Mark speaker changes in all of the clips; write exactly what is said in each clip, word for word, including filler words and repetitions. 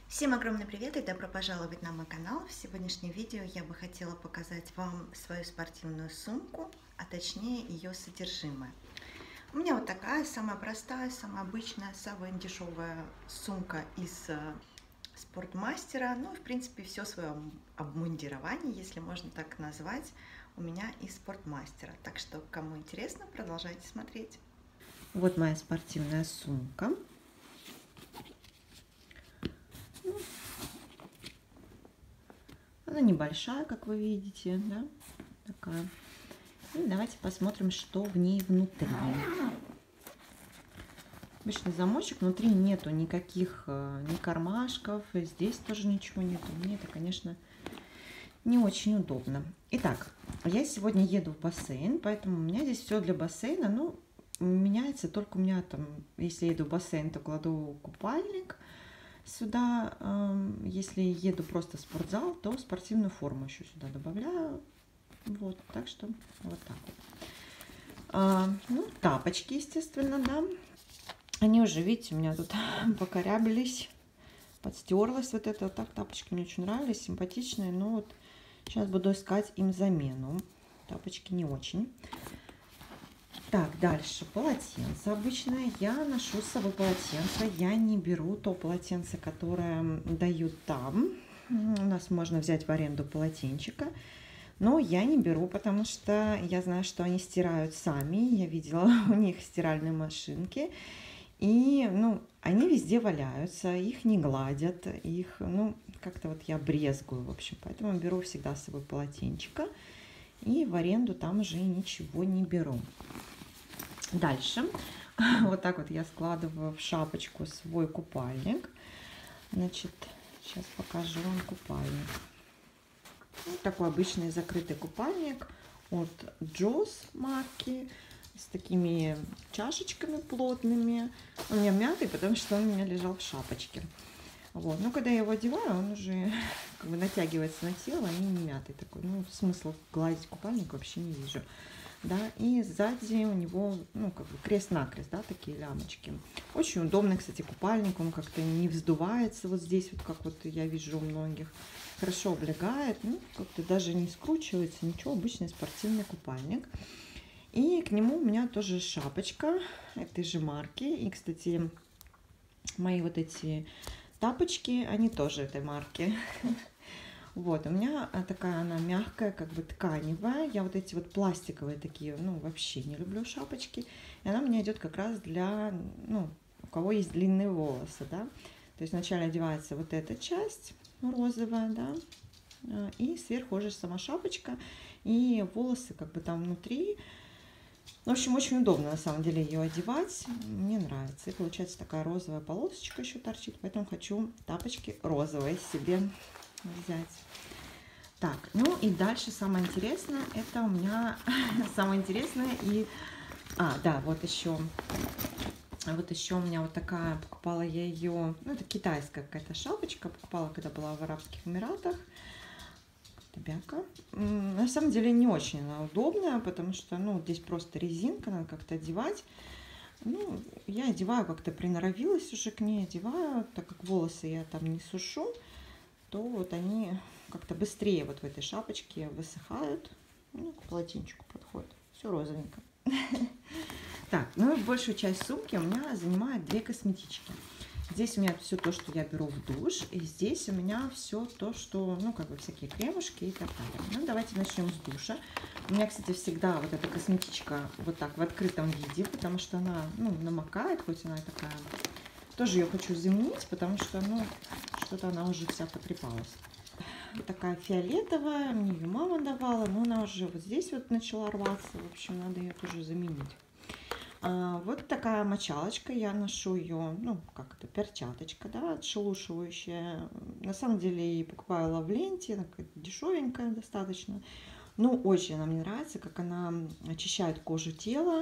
Speaker 1: Всем огромный привет и добро пожаловать на мой канал. В сегодняшнем видео я бы хотела показать вам свою спортивную сумку, а точнее ее содержимое. У меня вот такая самая простая, самая обычная, самая дешевая сумка из спортмастера. Ну и в принципе все свое обмундирование, если можно так назвать, у меня из спортмастера. Так что кому интересно, продолжайте смотреть.
Speaker 2: Вот моя спортивная сумка. Она небольшая, как вы видите, да, такая. И давайте посмотрим, что в ней внутри. Обычный замочек, внутри нету никаких ни кармашков, здесь тоже ничего нету. Мне это, конечно, не очень удобно. Итак, я сегодня еду в бассейн, поэтому у меня здесь все для бассейна. Ну, меняется только у меня там, если я еду в бассейн, то кладу купальник сюда. Если еду просто в спортзал, то спортивную форму еще сюда добавляю. Вот, так что вот так вот. А, ну, тапочки, естественно, да. Они уже, видите, у меня тут покорябились, подстерлась вот это. Вот так тапочки мне очень нравились, симпатичные. Но вот сейчас буду искать им замену. Тапочки не очень. Так, дальше полотенце обычное. Я ношу с собой полотенце. Я не беру то полотенце, которое дают там. У нас можно взять в аренду полотенчика. Но я не беру, потому что я знаю, что они стирают сами. Я видела у них стиральные машинки. И, ну, они везде валяются, их не гладят. Их, ну, как-то вот я брезгую, в общем. Поэтому беру всегда с собой полотенчика. И в аренду там уже ничего не беру. Дальше вот так вот я складываю в шапочку свой купальник. Значит, сейчас покажу вам купальник. Вот такой обычный закрытый купальник от Джос марки с такими чашечками плотными. Он у меня мятый, потому что он у меня лежал в шапочке. Вот. Но когда я его одеваю, он уже как бы натягивается на тело и не мятый такой. Ну, смысла гладить купальник вообще не вижу. Да, и сзади у него, ну, как бы крест-накрест, да, такие лямочки. Очень удобный, кстати, купальник, он как-то не вздувается вот здесь, вот как вот я вижу у многих. Хорошо облегает, ну, как-то даже не скручивается, ничего, обычный спортивный купальник. И к нему у меня тоже шапочка этой же марки. И, кстати, мои вот эти тапочки, они тоже этой марки. Вот, у меня такая она мягкая, как бы тканевая. Я вот эти вот пластиковые такие, ну, вообще не люблю шапочки. И она у меня идет как раз для, ну, у кого есть длинные волосы, да. То есть вначале одевается вот эта часть розовая, да, и сверху уже сама шапочка, и волосы как бы там внутри. В общем, очень удобно на самом деле ее одевать. Мне нравится. И получается такая розовая полосочка еще торчит. Поэтому хочу тапочки розовые себе взять. Так, ну и дальше самое интересное, это у меня самое интересное и, а, да, вот еще, вот еще у меня вот такая, покупала я ее, ну это китайская какая-то шапочка, покупала, когда была в Арабских Эмиратах, бяка. На самом деле не очень она удобная, потому что, ну, здесь просто резинка, надо как-то одевать. Ну, я одеваю, как-то приноровилась уже к ней, одеваю, так как волосы я там не сушу, то вот они как-то быстрее вот в этой шапочке высыхают. Ну, к полотенчику подходит. Все розовенько. Так, ну и большую часть сумки у меня занимает две косметички. Здесь у меня все то, что я беру в душ. И здесь у меня все то, что, ну, как бы всякие кремушки и так далее. Ну, давайте начнем с душа. У меня, кстати, всегда вот эта косметичка вот так в открытом виде, потому что она, ну, намокает, хоть она и такая. Тоже ее хочу заменить, потому что, ну, что-то она уже вся потрепалась. Вот такая фиолетовая, мне ее мама давала, но она уже вот здесь вот начала рваться. В общем, надо ее тоже заменить. А, вот такая мочалочка, я ношу ее, ну, как это, перчаточка, да, отшелушивающая. На самом деле, я покупала в ленте, она дешевенькая достаточно. Ну, очень она мне нравится, как она очищает кожу тела.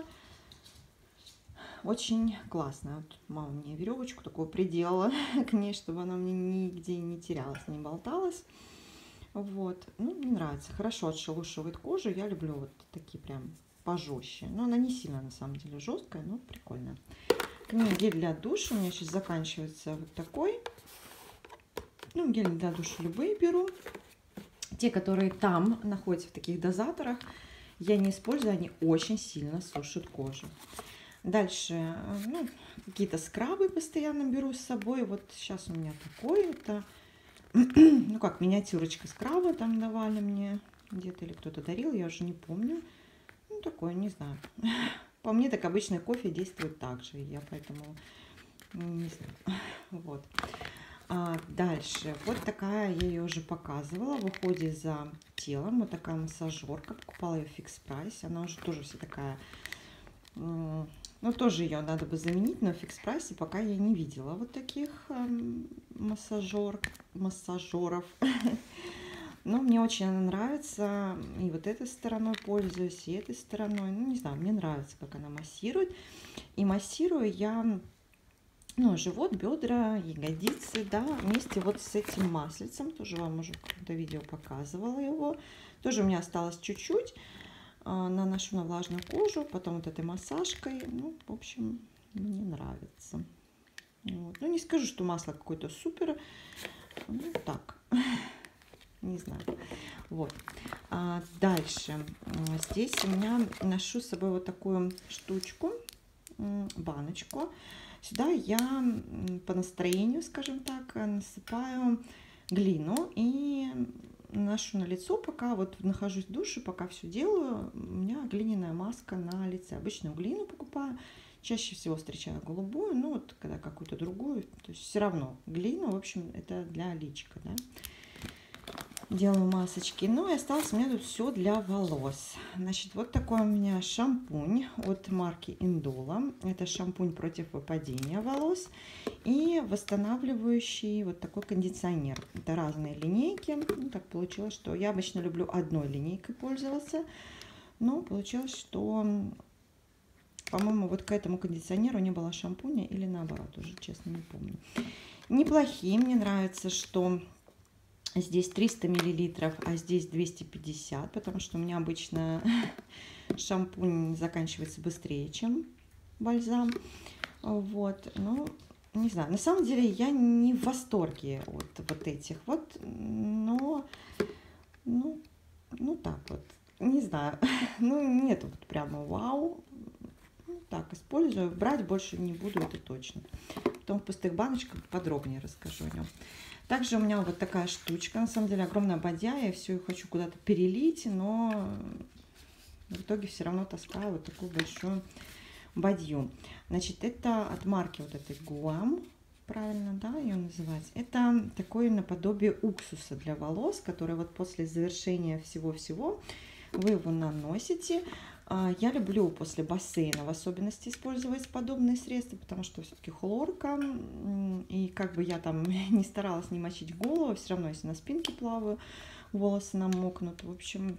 Speaker 2: Очень классно. Вот мама мне веревочку такую приделала к ней, чтобы она мне нигде не терялась, не болталась. Вот. Ну, мне нравится. Хорошо отшелушивает кожу. Я люблю вот такие прям пожестче. Но она не сильно на самом деле жесткая, но прикольная. К ней гель для душа. У меня сейчас заканчивается вот такой. Ну, гели для душа любые беру. Те, которые там находятся в таких дозаторах, я не использую, они очень сильно сушат кожу. Дальше, ну, какие-то скрабы постоянно беру с собой. Вот сейчас у меня такой, это, ну как, миниатюрочка скраба там давали мне где-то, или кто-то дарил, я уже не помню. Ну, такое, не знаю. По мне, так обычный кофе действует так же, я поэтому не знаю. Вот. А дальше, вот такая, я ее уже показывала, в уходе за телом, вот такая массажерка, покупала ее в Фикс Прайсе, она уже тоже вся такая, ну, тоже ее надо бы заменить, но в Фикс Прайсе пока я не видела вот таких массажер, массажеров. Но мне очень она нравится, и вот этой стороной пользуюсь, и этой стороной, ну, не знаю, мне нравится, как она массирует. И массирую я, ну, живот, бедра, ягодицы, да, вместе вот с этим маслицем, тоже вам уже в каком-то видео показывала его. Тоже у меня осталось чуть-чуть, наношу на влажную кожу, потом вот этой массажкой, ну, в общем, мне нравится. Вот. Ну, не скажу, что масло какое-то супер, ну, так, не знаю. Вот. А дальше, здесь у меня ношу с собой вот такую штучку, баночку. Сюда я по настроению, скажем так, насыпаю глину и наношу на лицо, пока вот нахожусь в душе, пока все делаю, у меня глиняная маска на лице. Обычную глину покупаю, чаще всего встречаю голубую, ну вот когда какую-то другую, то есть все равно глина, в общем, это для личика, да. Делаю масочки. Ну и осталось у меня тут все для волос. Значит, вот такой у меня шампунь от марки Индола. Это шампунь против выпадения волос и восстанавливающий вот такой кондиционер. Это разные линейки. Ну, так получилось, что я обычно люблю одной линейкой пользоваться. Но получилось, что, по-моему, вот к этому кондиционеру не было шампуня или наоборот, уже честно не помню. Неплохие. Мне нравится, что здесь триста миллилитров, а здесь двести пятьдесят, потому что у меня обычно шампунь заканчивается быстрее, чем бальзам. Вот, ну, не знаю. На самом деле я не в восторге от вот этих вот, но, ну, ну так вот, не знаю. Ну, нет вот прямо вау. Ну, так, использую. Брать больше не буду, это точно. Потом в пустых баночках подробнее расскажу о нем. Также у меня вот такая штучка, на самом деле огромная бадья, я все хочу куда-то перелить, но в итоге все равно таскаю вот такую большую бадью. Значит, это от марки вот этой Гуам, правильно, да, ее называть. Это такое наподобие уксуса для волос, который вот после завершения всего-всего вы его наносите. Я люблю после бассейна в особенности использовать подобные средства, потому что все-таки хлорка, и как бы я там не старалась не мочить голову, все равно если на спинке плаваю, волосы намокнут. В общем,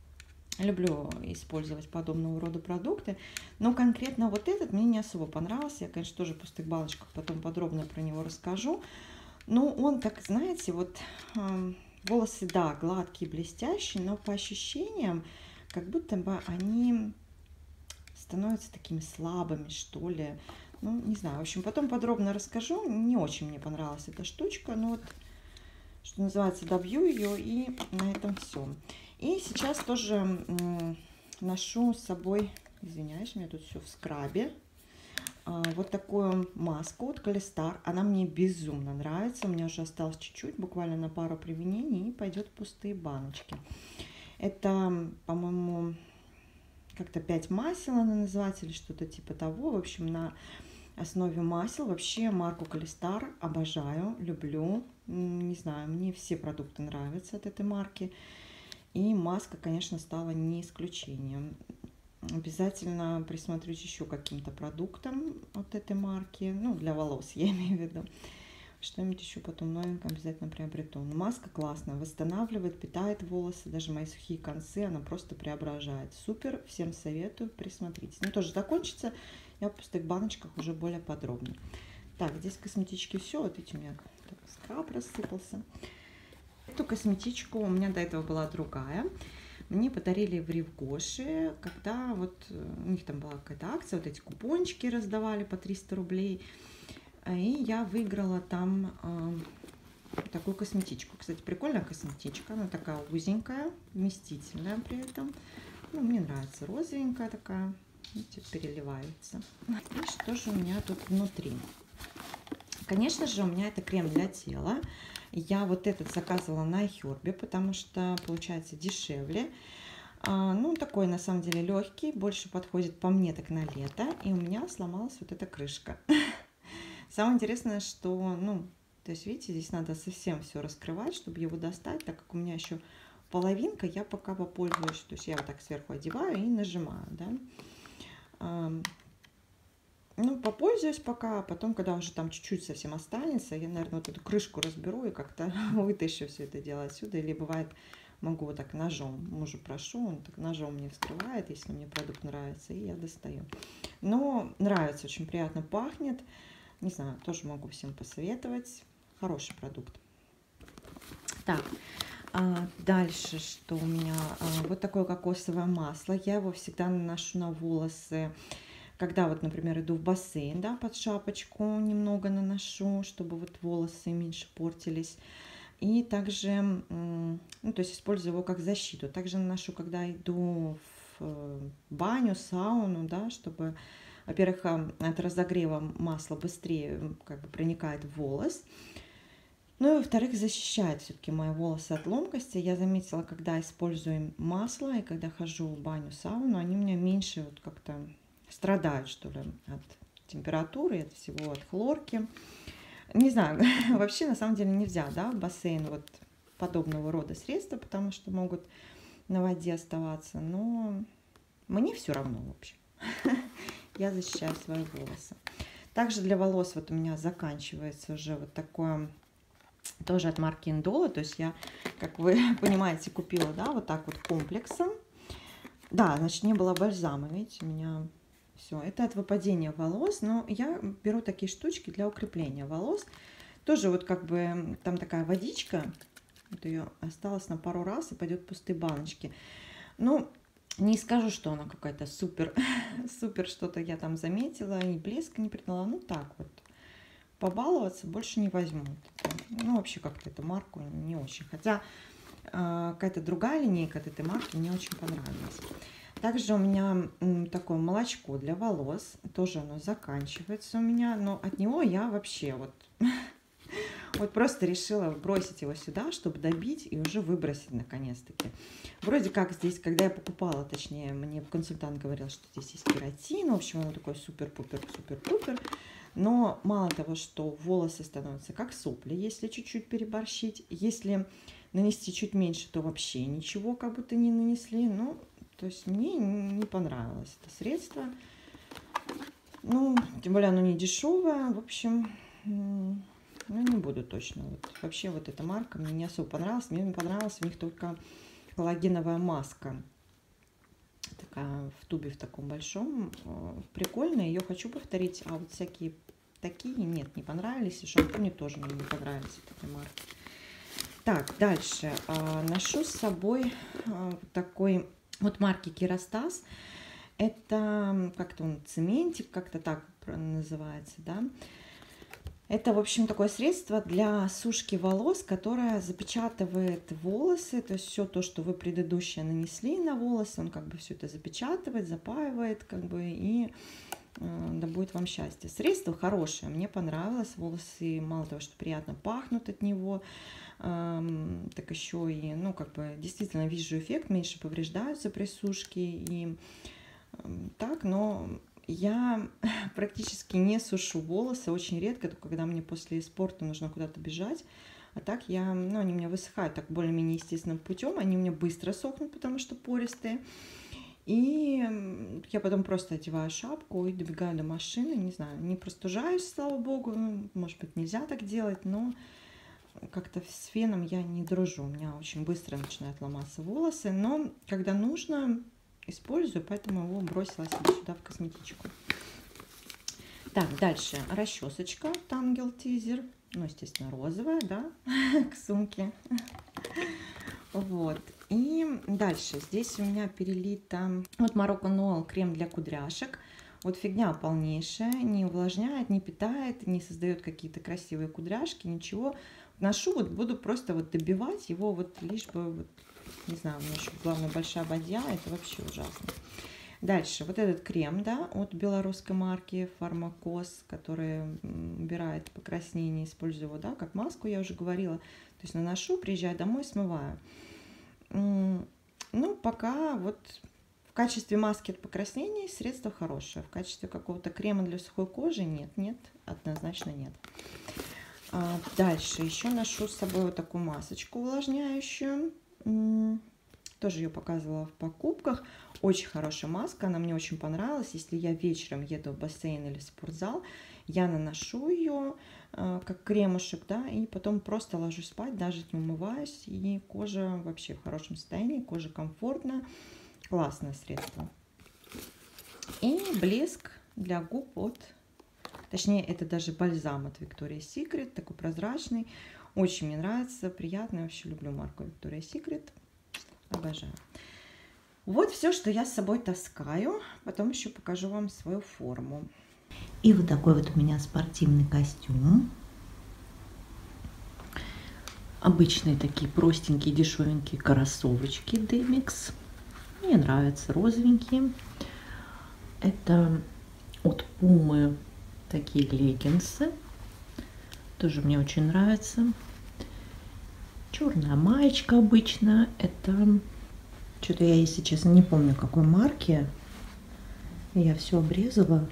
Speaker 2: люблю использовать подобного рода продукты, но конкретно вот этот мне не особо понравился. Я, конечно, тоже в пустых баночках потом подробно про него расскажу. Но он, так, знаете, вот волосы, да, гладкие, блестящие, но по ощущениям, как будто бы они становятся такими слабыми, что ли. Ну, не знаю. В общем, потом подробно расскажу. Не очень мне понравилась эта штучка. Но вот, что называется, добью ее, и на этом все. И сейчас тоже ношу с собой, извиняюсь, у меня тут все в скрабе, вот такую маску от Колестар. Она мне безумно нравится. У меня уже осталось чуть-чуть, буквально на пару применений, и пойдет в пустые баночки. Это, по-моему, как-то пять масел она называется или что-то типа того. В общем, на основе масел. Вообще марку Колестар обожаю, люблю. Не знаю, мне все продукты нравятся от этой марки. И маска, конечно, стала не исключением. Обязательно присмотрюсь еще к каким-то продуктам от этой марки. Ну, для волос я имею в виду. Что-нибудь еще потом новенькое обязательно приобрету. Но маска классная, восстанавливает, питает волосы. Даже мои сухие концы она просто преображает. Супер, всем советую, присмотритесь. Ну, тоже закончится. Я в пустых баночках уже более подробно. Так, здесь косметички все. Вот видите, у меня скраб рассыпался. Эту косметичку у меня до этого была другая. Мне подарили в Ривгоши, когда вот у них там была какая-то акция, вот эти купончики раздавали по триста рублей. И я выиграла там э, такую такую косметичку. Кстати, прикольная косметичка. Она такая узенькая, вместительная при этом. Ну, мне нравится. Розовенькая такая. Видите, переливается. И что же у меня тут внутри? Конечно же, у меня это крем для тела. Я вот этот заказывала на iHerb, потому что получается дешевле. А, ну, такой на самом деле легкий, больше подходит по мне так на лето. И у меня сломалась вот эта крышка. Самое интересное, что, ну, то есть, видите, здесь надо совсем все раскрывать, чтобы его достать, так как у меня еще половинка, я пока попользуюсь, то есть я вот так сверху одеваю и нажимаю, да. А, ну, попользуюсь пока, а потом, когда уже там чуть-чуть совсем останется, я, наверное, вот эту крышку разберу и как-то вытащу все это дело отсюда. Или бывает, могу вот так ножом, мужу прошу, он так ножом мне вскрывает, если мне продукт нравится, и я достаю. Но нравится, очень приятно пахнет. Не знаю, тоже могу всем посоветовать. Хороший продукт. Так, а дальше что у меня? А, вот такое кокосовое масло. Я его всегда наношу на волосы. Когда вот, например, иду в бассейн, да, под шапочку немного наношу, чтобы вот волосы меньше портились. И также, ну, то есть использую его как защиту. Также наношу, когда иду в баню, сауну, да, чтобы, во-первых, от разогрева масло быстрее как бы проникает в волос. Ну и, во-вторых, защищает все-таки мои волосы от ломкости. Я заметила, когда использую масло и когда хожу в баню, сауну, они у меня меньше вот как-то страдают, что ли, от температуры, от всего, от хлорки. Не знаю, вообще на самом деле нельзя, да, в бассейн вот подобного рода средства, потому что могут на воде оставаться, но мне все равно, в общем. Я защищаю свои волосы. Также для волос вот у меня заканчивается уже вот такое, тоже от марки Индола, то есть я, как вы понимаете, купила, да, вот так вот комплексом. Да, значит, не было бальзама, видите, у меня... Все, это от выпадения волос, но я беру такие штучки для укрепления волос. Тоже вот как бы там такая водичка, вот ее осталось на пару раз и пойдет в пустые баночки. Ну, не скажу, что она какая-то супер, супер что-то я там заметила, и блеска не придала. Ну так вот, побаловаться больше не возьму. Ну, вообще как-то эту марку не очень. Хотя э, какая-то другая линейка от этой марки мне очень понравилась. Также у меня такое молочко для волос, тоже оно заканчивается у меня, но от него я вообще вот, вот просто решила бросить его сюда, чтобы добить и уже выбросить наконец-таки. Вроде как здесь, когда я покупала, точнее, мне консультант говорил, что здесь есть кератин, в общем, оно такое супер-пупер-супер-пупер, но мало того, что волосы становятся как сопли, если чуть-чуть переборщить, если нанести чуть меньше, то вообще ничего как будто не нанесли, ну... То есть мне не понравилось это средство. Ну, тем более оно не дешевое. В общем, ну, не буду точно. Вот. Вообще вот эта марка мне не особо понравилась. Мне понравилась у них только коллагеновая маска. Такая в тубе в таком большом. Прикольная. Ее хочу повторить. А вот всякие такие нет, не понравились. И шампуни тоже мне не понравились от этой марки. Так, дальше. Ношу с собой вот такой... Вот марки Керастас, это как-то он цементик, как-то так называется, да. Это, в общем, такое средство для сушки волос, которое запечатывает волосы, то есть все то, что вы предыдущее нанесли на волосы, он как бы все это запечатывает, запаивает, как бы, и э, да будет вам счастье. Средство хорошее, мне понравилось, волосы мало того, что приятно пахнут от него, так еще и, ну, как бы, действительно вижу эффект, меньше повреждаются при сушке и так, но я практически не сушу волосы, очень редко, только когда мне после спорта нужно куда-то бежать, а так я, ну, они у меня высыхают так более-менее естественным путем, они у меня быстро сохнут, потому что пористые, и я потом просто одеваю шапку и добегаю до машины, не знаю, не простужаюсь, слава богу, ну, может быть, нельзя так делать, но как-то с феном я не дружу, у меня очень быстро начинают ломаться волосы, но когда нужно, использую, поэтому его бросила себе сюда в косметичку. Так, дальше расчесочка Тангел Тизер, ну, естественно, розовая, да, к сумке. Вот, и дальше здесь у меня перелита вот Morocco Noel крем для кудряшек. Вот фигня полнейшая, не увлажняет, не питает, не создает какие-то красивые кудряшки, ничего. ношу, вот буду просто вот добивать его, вот лишь бы, вот, не знаю, у меня еще, главное, большая бадья, это вообще ужасно. Дальше, вот этот крем, да, от белорусской марки Фармакос, который убирает покраснение, использую его, да, как маску, я уже говорила. То есть наношу, приезжаю домой, смываю. Ну, пока вот в качестве маски от покраснений средство хорошее. В качестве какого-то крема для сухой кожи нет, нет, однозначно нет. А дальше еще ношу с собой вот такую масочку увлажняющую. Тоже ее показывала в покупках. Очень хорошая маска, она мне очень понравилась. Если я вечером еду в бассейн или в спортзал, я наношу ее э, как кремушек, да, и потом просто ложусь спать, даже не умываюсь, и кожа вообще в хорошем состоянии, кожа комфортна, классное средство. И блеск для губ от, точнее, это даже бальзам от Victoria's Secret, такой прозрачный, очень мне нравится, приятный, я вообще люблю марку Victoria's Secret. Обожаю. Вот все, что я с собой таскаю. Потом еще покажу вам свою форму.
Speaker 1: И вот такой вот у меня спортивный костюм. Обычные такие простенькие, дешевенькие кроссовочки Demix. Мне нравятся розовенькие. Это от Puma такие леггинсы. Тоже мне очень нравятся. Черная маечка обычно. Это что-то я, если честно, не помню, какой марки. Я все обрезала.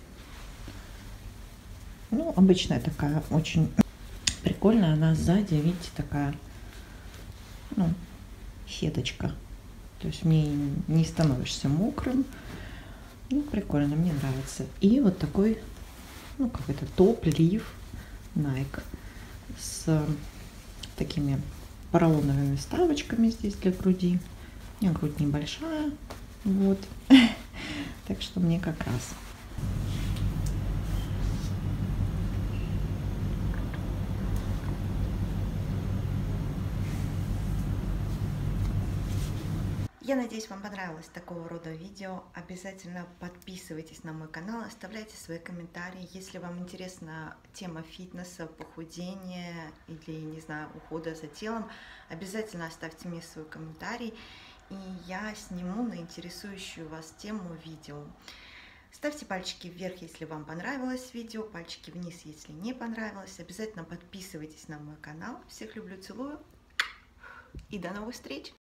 Speaker 1: Ну, обычная такая, очень прикольная. Она сзади, видите, такая, ну, сеточка. То есть мне не становишься мокрым. Ну, прикольно, мне нравится. И вот такой, ну, как это, топ-лиф Nike с такими поролоновыми вставочками здесь для груди. У меня грудь небольшая, вот. Так что мне как раз. Я надеюсь, вам понравилось такого рода видео. Обязательно подписывайтесь на мой канал, оставляйте свои комментарии. Если вам интересна тема фитнеса, похудения или, не знаю, ухода за телом, обязательно оставьте мне свой комментарий, и я сниму на интересующую вас тему видео. Ставьте пальчики вверх, если вам понравилось видео, пальчики вниз, если не понравилось. Обязательно подписывайтесь на мой канал. Всех люблю, целую и до новых встреч!